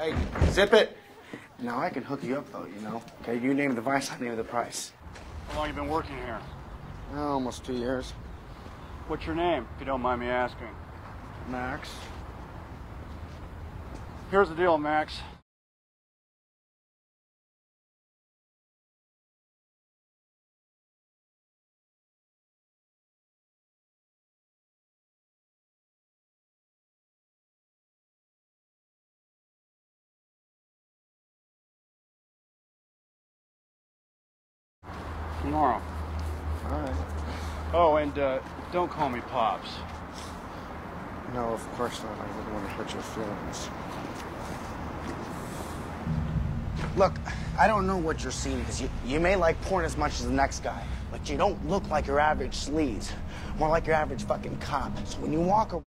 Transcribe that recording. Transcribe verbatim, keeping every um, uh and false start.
Hey, zip it. Now I can hook you up, though, you know? Okay, you name the vice, I name the price. How long you been working here? Oh, almost two years. What's your name, if you don't mind me asking? Max. Here's the deal, Max. Tomorrow. All right. Oh, and uh, don't call me Pops. No, of course not. I wouldn't want to hurt your feelings. Look, I don't know what you're seeing, because you, you may like porn as much as the next guy, but you don't look like your average sleaze. More like your average fucking cop. So when you walk around...